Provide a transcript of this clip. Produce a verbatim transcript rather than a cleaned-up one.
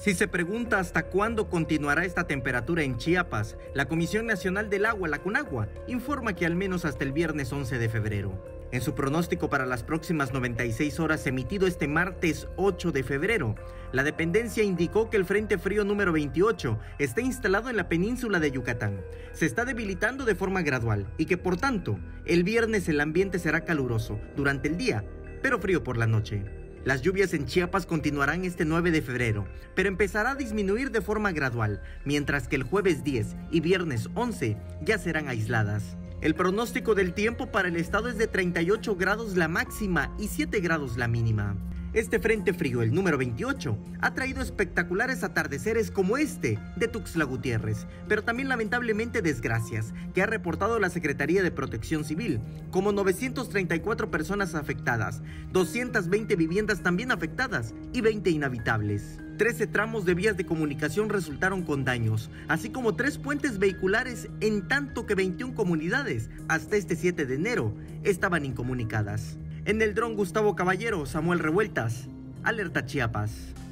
Si se pregunta hasta cuándo continuará esta temperatura en Chiapas, la Comisión Nacional del Agua, la CONAGUA, informa que al menos hasta el viernes once de febrero. En su pronóstico para las próximas noventa y seis horas emitido este martes ocho de febrero, la dependencia indicó que el Frente Frío número veintiocho está instalado en la península de Yucatán. Se está debilitando de forma gradual y que por tanto, el viernes el ambiente será caluroso durante el día, pero frío por la noche. Las lluvias en Chiapas continuarán este nueve de febrero, pero empezará a disminuir de forma gradual, mientras que el jueves diez y viernes once ya serán aisladas. El pronóstico del tiempo para el estado es de treinta y ocho grados la máxima y siete grados la mínima. Este frente frío, el número veintiocho, ha traído espectaculares atardeceres como este de Tuxtla Gutiérrez, pero también lamentablemente desgracias, que ha reportado la Secretaría de Protección Civil, como novecientas treinta y cuatro personas afectadas, doscientas veinte viviendas también afectadas y veinte inhabitables. trece tramos de vías de comunicación resultaron con daños, así como tres puentes vehiculares, en tanto que veintiuna comunidades, hasta este siete de enero, estaban incomunicadas. En el dron Gustavo Caballero, Samuel Revueltas, Alerta Chiapas.